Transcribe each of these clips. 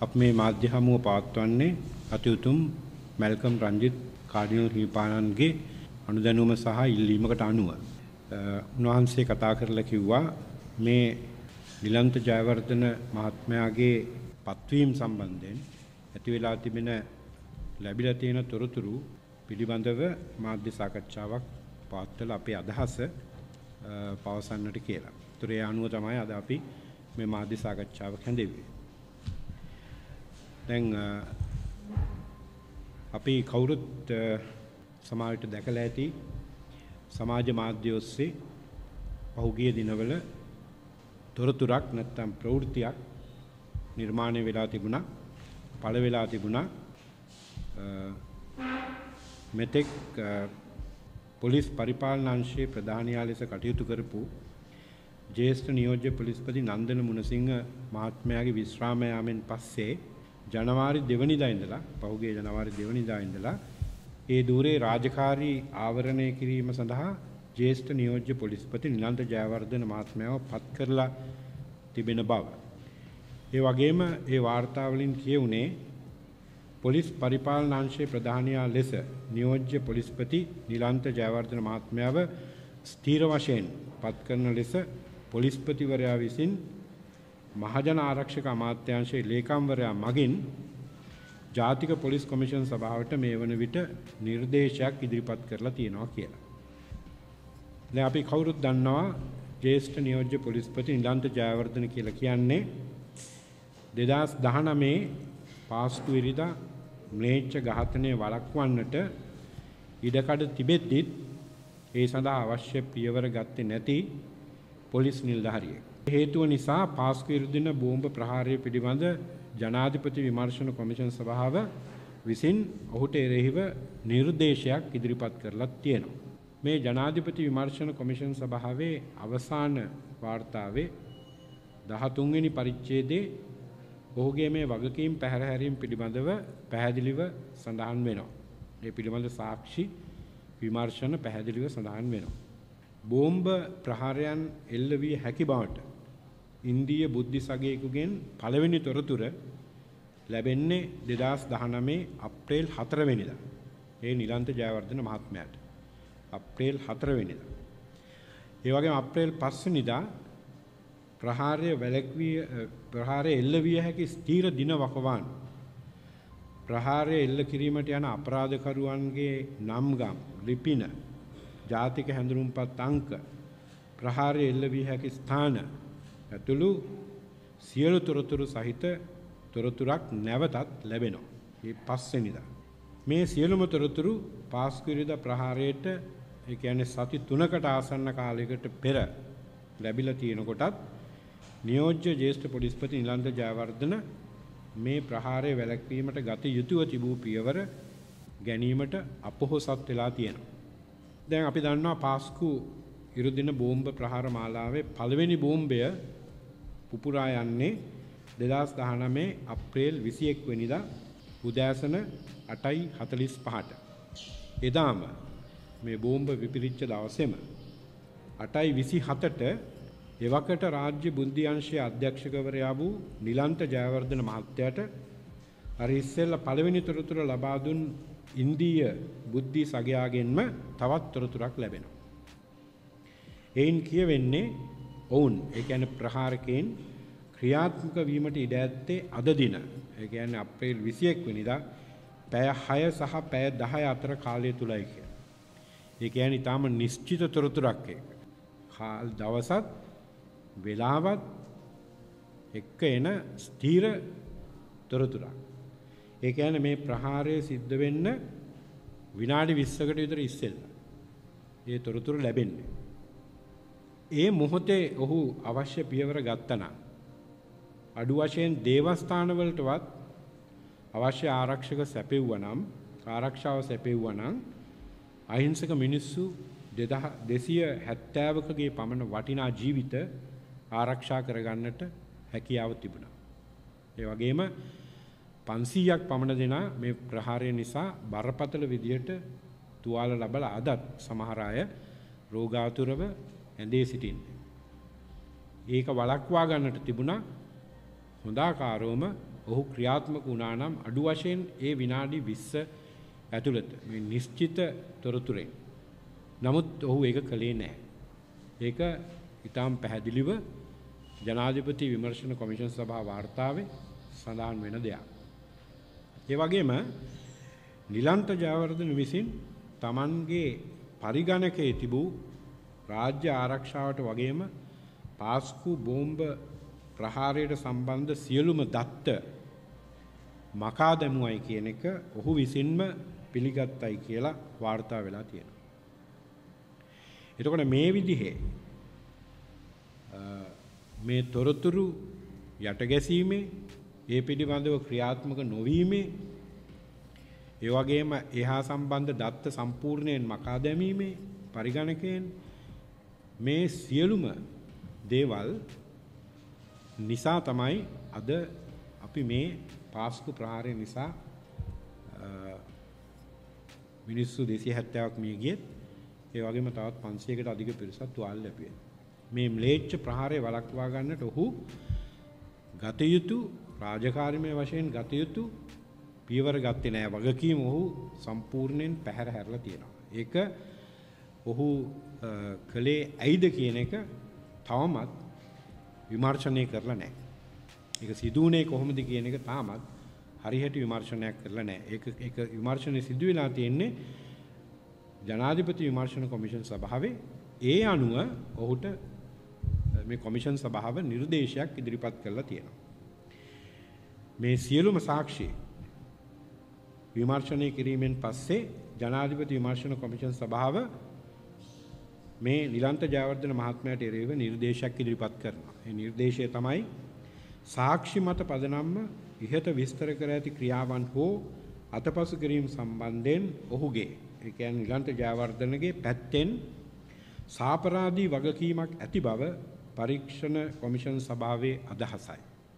අප මේ මාධ්‍ය හමුව පවත්වන්නේ අතිඋතුම් මැල්කම් රංජිත් කාඩිනල් හිමිපාණන්ගේ අනුදැනුම සහ ඉල්ලීමකට අනුව උන්වහන්සේ කතා කරලා කිව්වා මේ නිලන්ත ජයවර්ධන මහත්මයාගේ පත්වීම සම්බන්ධයෙන් ඇති වෙලා තිබෙන ලැබිලා තියෙන තොරතුරු පිළිබඳව මාධ්‍ය සාකච්ඡාවක් පවත්වලා අපේ අදහස පවසන්නට කියලා. ඒතර ඒ අනුව තමයි අද අපි මේ මාධ්‍ය සාකච්ඡාව කැඳෙන්නේ. දැන් අපි කවුරුත් සමාජයට දැකලා ඇති සමාජ මාධ්‍ය ඔස්සේ පහුගිය දිනවල තොරතුරක් නැත්නම් ප්‍රවෘත්තියක් නිර්මාණය වෙලා තිබුණා, පළ වෙලා තිබුණා. මෙතෙක් පොලිස් පරිපාලන අංශයේ ප්‍රධානියා ලෙස කටයුතු කරපු ජ්‍යෙෂ්ඨ නියෝජ්‍ය පොලිස්පති නන්දන මුණසිංහ මහත්මයාගේ විශ්‍රාම යාමෙන් පස්සේ ජනවාරි 2 වෙනිදා ඉඳලා පහුගිය ජනවාරි 2 වෙනිදා ඉඳලා ඒ ධූරේ රාජකාරී ආවරණය කිරීම සඳහා ජ්‍යෙෂ්ඨ නියෝජ්‍ය පොලිස්පති නිලන්ත ජයවර්ධන මහත්මයාව පත් කරලා තිබෙන බව. ඒ වගේම ඒ වාර්තා වලින් කියුනේ පොලිස් පරිපාලන අංශයේ ප්‍රධානියා ලෙස නියෝජ්‍ය පොලිස්පති නිලන්ත ජයවර්ධන මහත්මයාව ස්ථීර වශයෙන් පත් කරන ලෙස පොලිස්පතිවරයා විසින් මහජන ආරක්ෂක අමාත්‍යාංශයේ ලේකම්වරයා මගින් ජාතික පොලිස් කොමිෂන් සභාවට මේ වන විට නිර්දේශයක් ඉදිරිපත් කරලා තියෙනවා කියලා. දැන් අපි කවුරුත් දන්නවා ජ්‍යෙෂ්ඨ නියෝජ්‍ය පොලිස්පති නිලන්ත ජයවර්ධන කියලා කියන්නේ 2019 පාස්කු ඉරිදා ම්ලේච්ඡ ඝාතනය වළක්වන්නට ඉඩකඩ තිබෙද්දිත් ඒ සඳහා අවශ්‍ය පියවර ගත්තේ නැති පොලිස් නිලධාරියෙක්. හේතුව නිසා පාස්කු ඉරිදින බෝම්බ ප්‍රහාරය පිළිබඳ ජනාධිපති විමර්ශන කොමිෂන් සභාව විසින් ඔහුට එරෙහිව නිර්දේශයක් ඉදිරිපත් කරලා තියෙනවා. මේ ජනාධිපති විමර්ශන කොමිෂන් සභාවේ අවසාන වාර්තාවේ 13 වෙනි පරිච්ඡේදයේ ඔහුගේ මේ වගකීම් පැහැරහැරීම් පිළිබඳව පැහැදිලිව සඳහන් වෙනවා. මේ පිළිබඳ සාක්ෂි විමර්ශන පැහැදිලිව සඳහන් වෙනවා. බෝම්බ ප්‍රහාරයන් එල්ල වී හැකි බවට ඉන්දීය බුද්ධිසගයෙකුගෙන් පළවෙනි තොරතුර ලැබෙන්නේ 2019 අප්‍රේල් 4 වෙනිදා. ඒ නිලන්ත ජයවර්ධන මහත්මයාට. අප්‍රේල් 4 වෙනිදා. ඒ වගේම අප්‍රේල් 5 වෙනිදා ප්‍රහාරය එල්ල විය හැකි ස්ථීර දින වකවාන් ප්‍රහාරය එල්ල කිරීමට යන අපරාධකරුවන්ගේ නම්ගම් ලිපින ජාතික හැඳුනුම්පත් අංක ප්‍රහාරය එල්ල විය හැකි ස්ථාන ඇතුළු සියලු තොරතුරු සහිත තොරතුරක් නැවතත් ලැබෙනවා. මේ 5 වෙනිදා මේ සියලුම තොරතුරු පාස්කු ඉරිදා ප්‍රහාරයට ඒ කියන්නේ සති 3කට ආසන්න කාලයකට පෙර ලැබිලා තියෙන කොටත් නියෝජ්‍ය ජ්‍යෙෂ්ඨ පොලිස්පති නිලන්ත ජයවර්ධන මේ ප්‍රහාරය වැළැක්වීමට ගත යුතුව තිබූ පියවර ගැනීමට අපොහොසත් වෙලා තියෙනවා. දැන් අපි දන්නවා පාස්කු ඉරුදින බෝම්බ ප්‍රහාර මාලාවේ පළවෙනි බෝම්බය පුපුරා යන්නේ 2019 අප්‍රේල් 21 වෙනිදා උදෑසන 8:45ට. එදාම මේ බෝම්බ විපිරිච්ච දවසේම 8:27ට එවකට රාජ්‍ය බුද්ධි අංශයේ අධ්‍යක්ෂකවරයා වූ නිලන්ත ජයවර්ධන මහත්තයාට අර ඉස්සෙල්ලා පළවෙනි තොරතුර ලබා දුන් ඉන්දීය බුද්ධි සගයාගෙන්ම තවත් තොරතුරක් ලැබෙනවා. එයින් කියවෙන්නේ ඔවුන් ඒ කියන්නේ ප්‍රහාරකයන් ක්‍රියාත්මක වීමට ඉඩ ඇත්තේ අද දින ඒ කියන්නේ අප්‍රේල් 21 වෙනිදා පැය 6 සහ පැය 10 අතර කාලය තුලයි කියලා. ඒ කියන්නේ ඊටාම නිශ්චිත තොරතුරක් ඒක. කාල දවසත් වෙලාවත් එක්ක එන ස්ථීර තොරතුරක්. ඒ කියන්නේ මේ ප්‍රහාරය සිද්ධ වෙන්න විනාඩි 20කට විතර ඉස්සෙල්ලා මේ තොරතුරු ලැබෙන්නේ. ඒ මොහොතේ ඔහු අවශ්‍ය පියවර ගත්තා නම් අඩු වශයෙන් දේවස්ථාන වලටවත් අවශ්‍ය ආරක්ෂක සැපෙව්වා නම් ආරක්ෂාව සැපෙව්වා නම් අහිංසක මිනිස්සු 270කගේ පමණ වටිනා ජීවිත ආරක්ෂා කරගන්නට හැකියාව තිබුණා. ඒ වගේම 500ක් පමණ දෙනා මේ ප්‍රහාරය නිසා බරපතල විදියට තුවාල ලැබලා අදත් සමහර අය රෝගාතුරව ඇඳේ සිටින්නේ. ඒක වළක්වා ගන්නට තිබුණා හොඳාකාරවම ඔහු ක්‍රියාත්මක වුණා නම් අඩු වශයෙන් ඒ විනාඩි 20 ඇතුළත මේ නිශ්චිත තොරතුරෙන්. නමුත් ඔහු ඒක කළේ නැහැ. ඒක ඊටාම් පැහැදිලිව ජනාධිපති විමර්ශන කොමිෂන් සභා වාර්තාවේ සඳහන් වෙන දෙයක්. ඒ වගේම නිලන්ත ජයවර්ධන විසින් Tamanගේ පරිගණකයේ තිබූ රාජ්‍ය ආරක්ෂාවට වගේම පාස්කු බෝම්බ ප්‍රහාරයට සම්බන්ධ සියලුම දත්ත මකා දැමුවයි කියන එක ඔහු විසින්ම පිළිගත්තයි කියලා වාර්තා වෙලා තියෙනවා. එතකොට මේ විදිහේ මේ තොරතුරු යටගැසීමේ ඒ පිළිබඳව ක්‍රියාත්මක නොවීමේ ඒ වගේම එහා සම්බන්ධ දත්ත සම්පූර්ණයෙන් මකා දැමීමේ පරිගණකයෙන් මේ සියලුම දේවල් නිසා තමයි අද අපි මේ පාස්කු ප්‍රහාරය නිසා මිනිස්සු 270ක් මිය ගියත් ඒ වගේම තවත් 500කට අධික පිරිසක් තුවාල ලැබුවේ. මේ ම්ලේච්ඡ ප්‍රහාරය වළක්වා ගන්නට ඔහු ගත යුතු රාජකාරීමය වශයෙන් ගත යුතු පියවර ගත්තේ නැහැ. වගකීම ඔහු සම්පූර්ණයෙන් පැහැර හැරලා තියෙනවා. ඒක ඔහු කලේ ඇයිද කියන එක තවමත් විමර්ශනය කරලා නැහැ. ඒක සිදුුනේ කොහොමද කියන එක තාමත් හරියට විමර්ශනයක් කරලා නැහැ. ඒක විමර්ශනය සිදු වෙලා තියෙන්නේ ජනාධිපති විමර්ශන කොමිෂන් සභාවේ. ඒ අනුව ඔහුට මේ කොමිෂන් සභාව නිර්දේශයක් ඉදිරිපත් කරලා තියෙනවා. මේ සියලුම සාක්ෂි විමර්ශනය කිරීමෙන් පස්සේ ජනාධිපති විමර්ශන කොමිෂන් සභාව මේ නිලන්ත ජයවර්ධන මහත්මයාට එරෙහිව නිර්දේශයක් ඉදිරිපත් කරනවා. ඒ නිර්දේශය තමයි සාක්ෂි මත පදනම්ව ඉහත විස්තර කර ඇති ක්‍රියාවන් හෝ අතපසු කිරීම සම්බන්ධයෙන් ඔහුගේ ඒ කියන්නේ නිලන්ත ජයවර්ධනගේ පැත්තෙන් සාපරාධී වගකීමක් ඇති බව පරීක්ෂණ කොමිෂන් සභාවේ අදහසයි.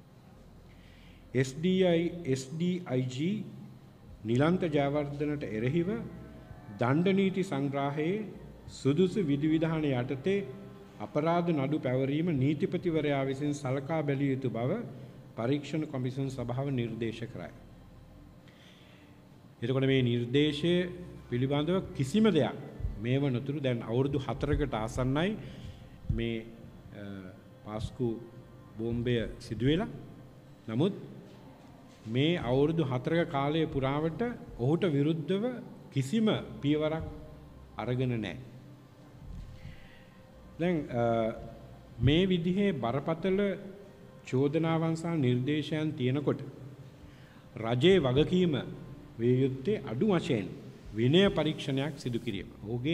SDIG නිලන්ත ජයවර්ධනට එරෙහිව දණ්ඩ නීති සංග්‍රහයේ සුදුසු විධිවිධාන යටතේ අපරාධ නඩු පැවරීම නීතිපතිවරයා විසින් සලකා බැලිය යුතු බව පරීක්ෂණ කොමිෂන් සභාව නිර්දේශ කරයි. එතකොට මේ නිර්දේශය පිළිබඳව කිසිම දෙයක් මේ වනතුරු දැන් අවුරුදු 4කට ආසන්නයි මේ පාස්කු බෝම්බය සිදු වෙලා. නමුත් මේ අවුරුදු 4ක කාලය පුරාවට ඔහුට විරුද්ධව කිසිම පියවරක් අරගෙන නැහැ. දැන් මේ විදිහේ බරපතල චෝදනාවන් සහ නිර්දේශයන් තියෙනකොට රජයේ වගකීම වේ යුත්තේ අඩු වශයෙන් විනය පරීක්ෂණයක් සිදු කිරීම.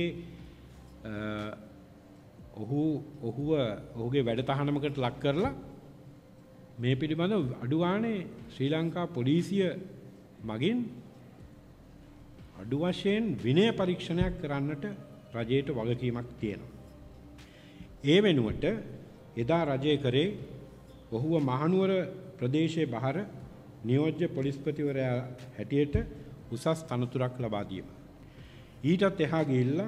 ඔහුගේ වැඩ තහනමකට ලක් කරලා මේ පිළිබඳව අඩුවානේ ශ්‍රී ලංකා පොලිසිය මගින් අඩු වශයෙන් විනය පරීක්ෂණයක් කරන්නට රජයට වගකීමක් තියෙනවා. ඒ වෙනුවට එදා රජය කරේ ඔහුව මහනුවර ප්‍රදේශයේ බහර නියෝජ්‍ය පොලිස්පතිවරයා හැටියට උසස් තනතුරක් ලබා දීම. ඊටත් එහා ගිහිල්ලා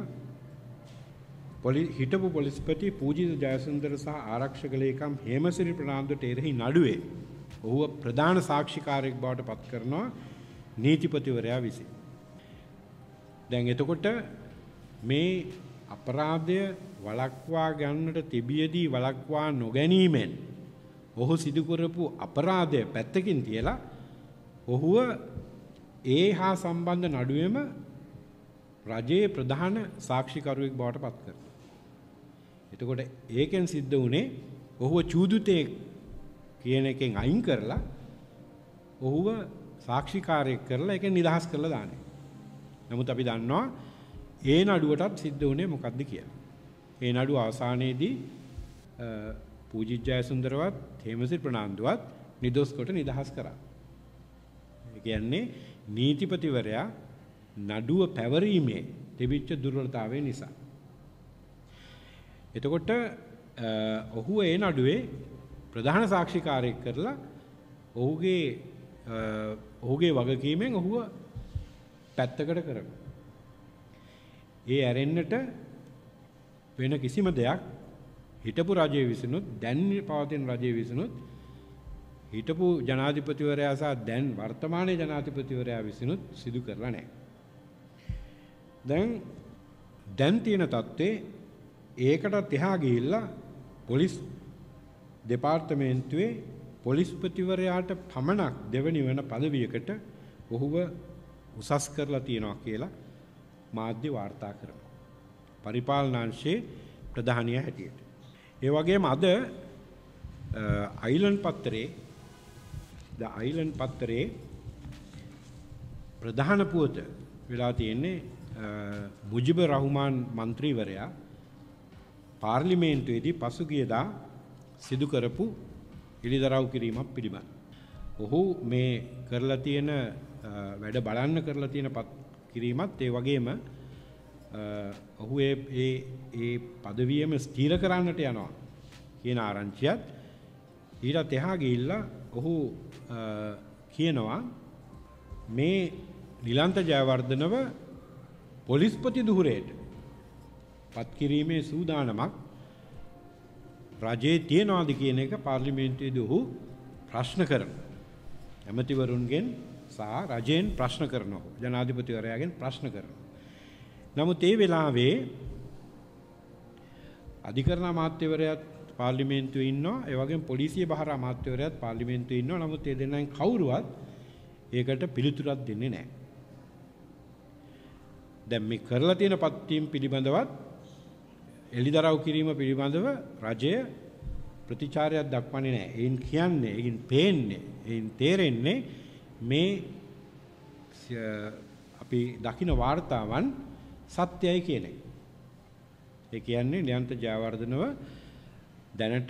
හිටපු පොලිස්පති පූජිත ජයසුන්දර සහ ආරක්ෂක ලේකම් හේමසිරි ප්‍රනාන්දුට එරෙහි නඩුවේ ඔහුව ප්‍රධාන සාක්ෂිකාරයෙක් බවට පත් කරනවා නීතිපතිවරයා විසින්. දැන් එතකොට මේ අපරාධය වළක්වා ගන්නට තිබියදී වළක්වා නොගැනීමෙන් ඔහු සිදු කරපු අපරාධය පැත්තකින් තියලා ඔහුව ඒ හා සම්බන්ධ නඩුවෙම රජයේ ප්‍රධාන සාක්ෂිකරුවෙක් බවට පත් කරනවා. එතකොට ඒකෙන් සිද්ධ වුණේ ඔහුව චූදුතේ කියන එකෙන් අයින් කරලා ඔහුව සාක්ෂිකාරයෙක් කරලා ඒකෙන් නිදහස් කරලා දාන්නේ. නමුත් අපි දන්නවා ඒ නඩුවටත් සිද්ධ වුණේ මොකක්ද කියලා. ඒ නඩුව අවසානයේදී පූජිත ජයසුන්දරවත් හේමසිරි ප්‍රනාන්දුවත් නිදොස් කොට නිදහස් කරා. ඒ කියන්නේ නීතිපතිවරයා නඩුව පැවරීමේ තිබිච්ච දුර්වලතාවය නිසා. එතකොට ඔහු ඒ නඩුවේ ප්‍රධාන සාක්ෂිකාරයෙක් කරලා ඔහුගේ වගකීමෙන් ඔහුව පැත්තකට කරනවා. ඒ ඇරෙන්නට වෙන කිසිම දෙයක් හිටපු රජයේ විසිනුත් දැන් පවතින රජයේ විසිනුත් හිටපු ජනාධිපතිවරයා සහ දැන් වර්තමානයේ ජනාධිපතිවරයා විසිනුත් සිදු කරලා නැහැ. දැන් තියෙන තත්ත්වේ ඒකටත් එහා ගිහිල්ලා පොලිස් දෙපාර්තමේන්තුවේ පොලිස්පතිවරයාට පමණක් දෙවනි වෙන පදවියකට ඔහුව උසස් කරලා තියෙනවා කියලා මාධ්‍ය වාර්තා කරනවා. පරිපාලනාංශයේ ප්‍රධානිය හැටියට. ඒ වගේම අද අයිලන්ඩ් පත්තරේ ප්‍රධාන පුවත වෙලා තියෙන්නේ මුජිබුර් රහ්මාන් මන්ත්‍රීවරයා පාර්ලිමේන්තුවේදී පසුගියදා සිදු කරපු ඉලිදරව් කිරීමක් පිළිබඳ. ඔහු මේ කරලා තියෙන වැඩ බලන්න කරලා තියෙන කිරීමත් ඒ වගේම ඔහු ඒ පදවියම ස්ථීර කරන්නට යනවා කියන ආරංචියත් ඊට එහා ගිහිල්ලා ඔහු කියනවා මේ නිලන්ත ජයවර්ධනව පොලිස්පති දුහුරේට පත් කිරීමේ සූදානමක් රජයේ තියනවාද කියන එක පාර්ලිමේන්තුවේදී ඔහු ප්‍රශ්න කරනවා. ඇමතිවරුන්ගෙන් සහ රජයෙන් ප්‍රශ්න කරනවා. ජනාධිපතිවරයාගෙන් ප්‍රශ්න කරනවා. නමුත් ඒ වෙලාවේ අධිකරණ අමාත්‍යවරයාත් පාර්ලිමේන්තුවේ ඉන්නවා. ඒ වගේම පොලිසිය බහර අමාත්‍යවරයාත් පාර්ලිමේන්තුවේ ඉන්නවා. නමුත් ඒ දෙන්නෙන් කවුරුවත් ඒකට පිළිතුරක් දෙන්නේ නැහැ. දැන් මේ කරලා තියෙන පත්වීම් පිළිබඳවත් එළිදරව් කිරීම පිළිබඳව රජය ප්‍රතිචාරයක් දක්වන්නේ නැහැ. ඒන් කියන්නේ, ඒන් පේන්නේ, ඒන් තේරෙන්නේ මේ අපි දකින වාර්තාවන් සත්‍යයි කියන එක. ඒ කියන්නේ නිලන්ත ජයවර්ධනව දැනට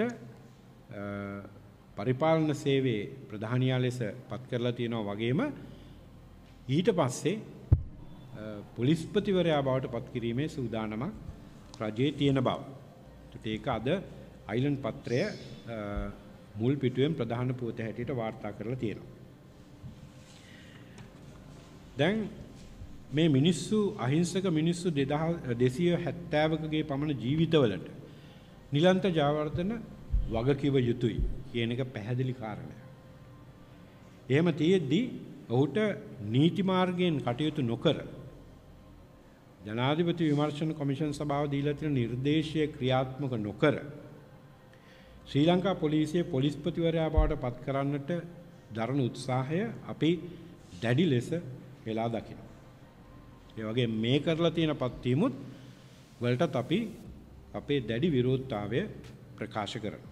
පරිපාලන සේවයේ ප්‍රධානියා ලෙස පත් කරලා තියෙනවා වගේම ඊට පස්සේ පොලිස්පතිවරයා බවට පත් කිරීමේ සූදානමක් රජයේ තියෙන බව. ඒක අද අයිලන්ඩ් පත්‍රය මුල් පිටුවෙන් ප්‍රධාන පුවත හැටියට වාර්තා කරලා තියෙනවා. දැන් මේ මිනිස්සු අහිංසක මිනිස්සු 270කගේ පමණ ජීවිතවලට නිලන්ත ජයවර්ධන වගකිව යුතුයි කියන එක පැහැදිලි කාරණයක්. එහෙම තියෙද්දී ඔහුට නීති මාර්ගයෙන් කටයුතු නොකර ජනාධිපති විමර්ශන කොමිෂන් සභාව දීලා තියෙන නිර්දේශය ක්‍රියාත්මක නොකර ශ්‍රී ලංකා පොලිසියේ පොලිස්පතිවරයා බවට පත් කරන්නට දරන උත්සාහය අපි දැඩි ලෙස වෙලා දකිනවා. ඒ වගේ මේ කරලා තියෙන පත්වීමුත් වලටත් අපි අපේ දැඩි විරෝධතාවය ප්‍රකාශ කරනවා.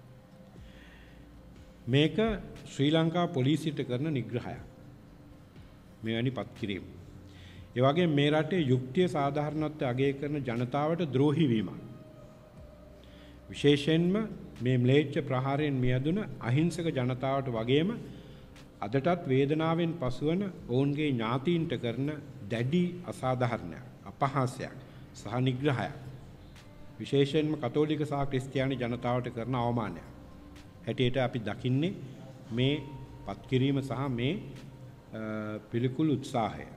මේක ශ්‍රී ලංකා පොලිසියට කරන නිග්‍රහයක්. මෙවැනි පත් කිරීම. ඒ වගේම මේ රටේ යුක්තිය සාධාරණත්වය අගය කරන ජනතාවට ද්‍රෝහි වීමක්. විශේෂයෙන්ම මේ ම්ලේච්ඡ ප්‍රහාරයෙන් මියදුන අහිංසක ජනතාවට වගේම අදටත් වේදනාවෙන් පසුවන ඔවුන්ගේ ඥාතීන්ට කරන දැඩි අසාධාරණයක්, අපහාසයක් සහ නිග්‍රහයක්. විශේෂයෙන්ම කතෝලික සහ ක්‍රිස්තියානි ජනතාවට කරන අවමානයක් හැටියට අපි දකින්නේ මේ පත්කිරීම සහ මේ පිළිකුල් උත්සාහය.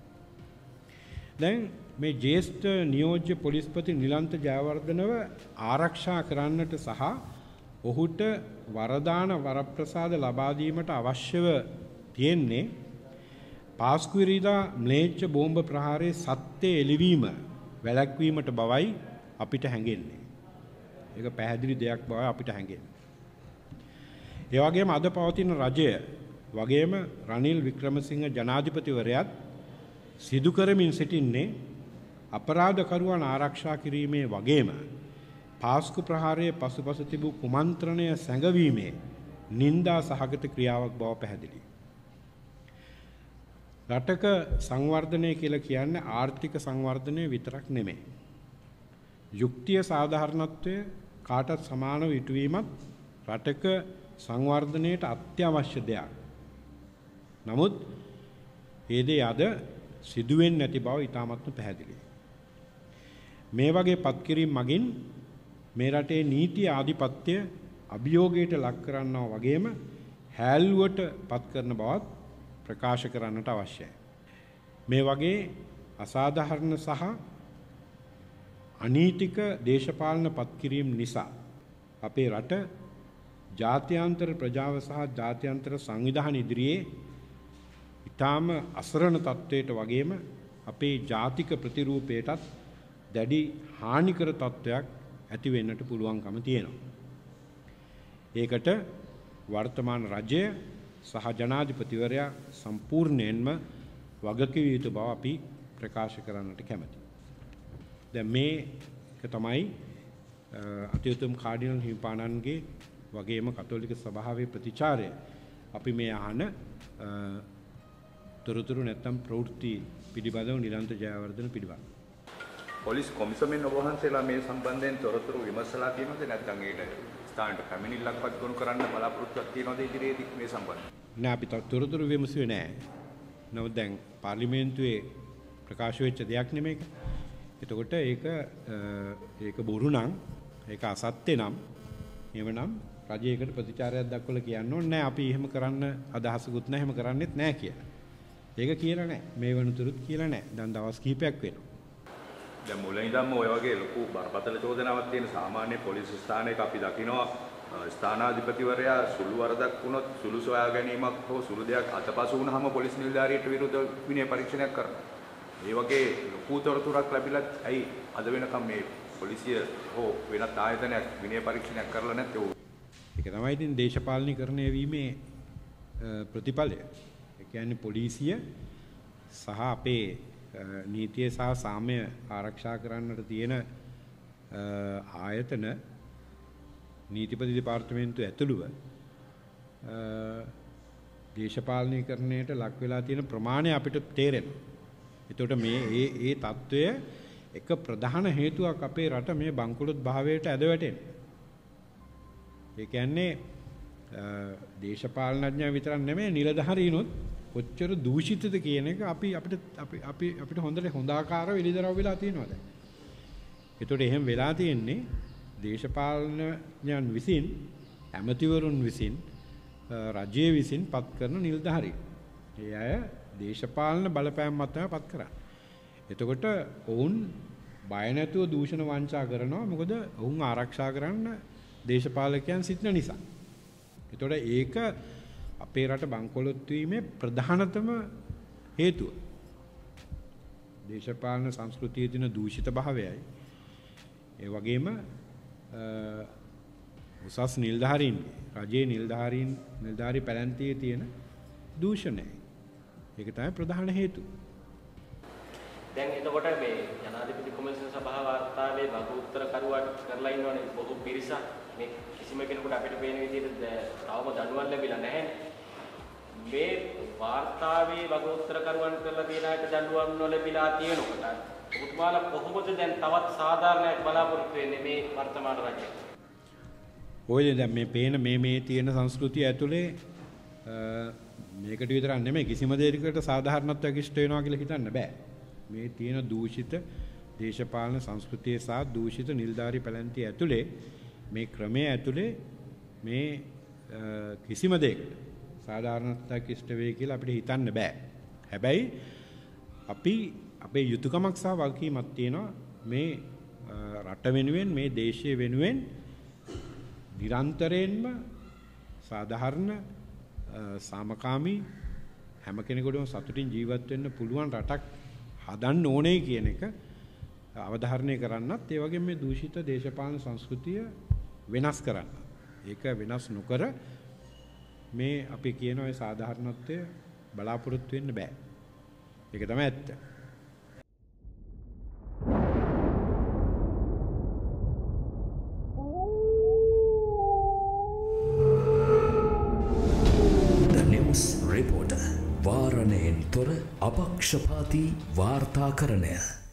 දැන් මේ ජ්‍යෙෂ්ඨ නියෝජ්‍ය පොලිස්පති නිලන්ත ජයවර්ධනව ආරක්ෂා කරන්නට සහ ඔහුට වරදාන වරප්‍රසාද ලබා දීමට අවශ්‍යව තියෙන්නේ පාස්කුවිරිදා ම්ලේච්ඡ බෝම්බ ප්‍රහාරයේ සත්‍ය එළිවීම වැළැක්වීමට බවයි අපිට හැඟෙන්නේ. ඒක පැහැදිලි දෙයක් බවයි අපිට හැඟෙන්නේ. ඒ වගේම අද පවතින රජය වගේම රනිල් වික්‍රමසිංහ ජනාධිපතිවරයාත් සිදු කරමින් සිටින්නේ අපරාධකරුවන් ආරක්ෂා කිරීමේ වගේම පාස්කු ප්‍රහාරයේ පසුපස තිබූ කුමන්ත්‍රණය සැඟවීමේ නින්දා සහගත ක්‍රියාවක් බව පැහැදිලි. රටක සංවර්ධනය කියලා කියන්නේ ආර්ථික සංවර්ධනය විතරක් නෙමෙයි. යුක්තිය සාධාරණත්වය කාටත් සමානව ඉටුවීමත් රටක සංවර්ධනයට අත්‍යවශ්‍ය දෙයක්. නමුත් ඒ දේ අද සිදුවෙන්නේ නැති බව ඉතාමත්ම පැහැදිලියි. මේ වගේ පත්කිරීම මගින් මේ රටේ නීති ආධිපත්‍ය අභියෝගයට ලක් කරනවා වගේම හැල්ලුවට පත් කරන බවත් ප්‍රකාශ කරන්නට අවශ්‍යයි. මේ වගේ අසාධාරණ සහ අනීතික දේශපාලන පත්කිරීම නිසා අපේ රට ජාත්‍යන්තර ප්‍රජාව සහ ජාත්‍යන්තර සංවිධාන ඉදිරියේ ඊටාම අසරණ තත්වයට වගේම අපේ ජාතික ප්‍රතිරූපයටත් දැඩි හානිකර තත්වයක් ඇති වෙන්නට පුළුවන්කම තියෙනවා. ඒකට වර්තමාන රජය සහ ජනාධිපතිවරයා සම්පූර්ණයෙන්ම වගකිව යුතු බව අපි ප්‍රකාශ කරන්නට කැමැතියි. දැන් මේක තමයි අතිඋත්තම කාඩිනල් හිමිපාණන්ගේ වගේම කතෝලික සභාවේ ප්‍රතිචාරය. අපි මේ අහන තොරතුරු නැත්තම් ප්‍රවෘත්ති පිළිබඳව නිරන්තර ජයවර්ධන පිළිබඳව. පොලිස් කොමිසමෙන් ඔබ වහන්සේලා මේ සම්බන්ධයෙන් තොරතුරු විමසලා තියෙනවද නැත්නම් ඒක ස්ථානට පැමිණිල්ලක්වත් ගොනු කරන්න බලාපොරොත්තුවක් තියෙනවද ඉදිරියේදී මේ සම්බන්ධයෙන්? නෑ අපි තොරතුරු විමසුවේ නෑ. නමුත් දැන් පාර්ලිමේන්තුවේ ප්‍රකාශ වෙච්ච දෙයක් නෙමේක. එතකොට ඒක බොරු නම් ඒක අසත්‍ය නම් එහෙමනම් රජයකට ප්‍රතිචාරයක් දක්වලා කියන්න ඕනේ නෑ අපි එහෙම කරන්න අදහසකුත් නෑ එහෙම කරන්නෙත් නෑ කියලා. ඒක කියලා නෑ. මේ වෙනතුරුත් කියලා නෑ. දැන් දවස් කිහිපයක් වෙනවා. දැන් මුලින් ඉඳන්ම ඔය වගේ ලොකු බරපතල චෝදනාවක් තියෙන සාමාන්‍ය පොලිස් ස්ථානයක අපි දකිනවා ස්ථානාධිපතිවරයා සුළු වරදක් වුණොත් සුළු සොයා ගැනීමක් හෝ සුළු දෙයක් අතපසු වුණාම පොලිස් නිලධාරියට විරුද්ධව විනය පරීක්ෂණයක් කරනවා. මේ වගේ ලොකු තොරතුරක් ලැබිලත් ඇයි අද වෙනකම් මේ පොලිසිය හෝ වෙනත් ආයතනයක් විනය පරීක්ෂණයක් කරලා නැත්තේ? ඒක තමයි ඉතින් දේශපාලනීකරණය වීමේ ප්‍රතිඵලය. ඒ කියන්නේ පොලිසිය සහ අපේ නීතිය සහ සාමය ආරක්ෂා කරන්නට තියෙන ආයතන නීතිපති දෙපාර්තමේන්තුව ඇතුළුව දේශපාලනීකරණයට ලක් වෙලා තියෙන ප්‍රමාණය අපිට තේරෙනවා. එතකොට මේ తত্ত্বය එක ප්‍රධාන හේතුවක් අපේ රට මේ බංකොලොත් භාවයට ඇද වැටෙන්නේ. ඒ කියන්නේ දේශපාලනඥයන් විතරක් නෙමෙයි නිලධාරීනොත් කොච්චර දූෂිතද කියන එක අපිට හොඳ ආකාරව එළිදරව් වෙලා තියෙනවා දැන්. ඒතකොට එහෙම වෙලා තියෙන්නේ දේශපාලනඥයන් විසින් ඇමතිවරුන් විසින් රජයේ විසින් පත් කරන නිලධාරී. ඒ අය දේශපාලන බලපෑම් මත තමයි පත් කරන්නේ. එතකොට ඔවුන් බය නැතුව දූෂණ වංචා කරනවා. මොකද ඔවුන් ආරක්ෂා කරන්න දේශපාලකයන් සිටින නිසා. එතකොට ඒක අපේ රට බංකොලොත් වීමේ ප්‍රධානතම හේතුව. දේශපාලන සංස්කෘතියේ තියෙන දූෂිත භාවයයි. ඒ වගේම උසස් නිලධාරීන් රජයේ නිලධාරී පැලැන්තියේ තියෙන දූෂණය. ඒක තමයි ප්‍රධාන හේතුව. දැන් එතකොට මේ ජනාධිපති කොමිසම සභාව වාර්තාවේ බහු උත්තර කරුවන් කරලා ඉන්නවනේ බොහෝ පිරිසක් මේ කිසිම කෙනෙකුට අපිට පේන විදිහට තවම දඬුවම් ලැබිලා නැහැ. මේ වාර්තාවේ බහු උත්තර කරුවන් කරලා තියෙන අයට දඬුවම් නොලැබිලා තියෙනකොට ඔබතුමාලා කොහොමද දැන් තවත් සාධාරණයක් බලාපොරොත්තු වෙන්නේ මේ වර්තමාන රජයේ? ඔය දැන් මේ පේන මේ තියෙන සංස්කෘතිය ඇතුලේ මේකට විතරක් නෙමෙයි කිසිම දෙයකට සාධාරණත්වයක් ඉෂ්ට වෙනවා කියලා හිතන්න බෑ. මේ තියෙන දූෂිත දේශපාලන සංස්කෘතිය සහ දූෂිත නිලධාරී පැලැන්තිය ඇතුලේ මේ ක්‍රමය ඇතුලේ මේ කිසිම දෙයකට සාධාරණත්වයක් ඉෂ්ට වෙයි කියලා අපිට හිතන්න බෑ. හැබැයි අපි අපේ යුතුයකමක් සහ වගකීමක් තියෙනවා මේ රට වෙනුවෙන් මේ දේශය වෙනුවෙන් නිරන්තරයෙන්ම සාධාරණ සාමකාමී හැම කෙනෙකුටම සතුටින් ජීවත් වෙන්න පුළුවන් රටක් හදන්න ඕනේ කියන එක අවධාරණය කරන්නත් ඒ වගේම මේ දූෂිත දේශපාලන සංස්කෘතිය වෙනස් කරන්න. ඒක වෙනස් නොකර මේ අපි කියන ඔය සාධාරණත්වය බලාපොරොත්තු වෙන්න බෑ. ඒක තමයි ඇත්ත. රිපෝටර් වාරණයෙන් තොර අපක්ෂපාතී වාර්තාකරණය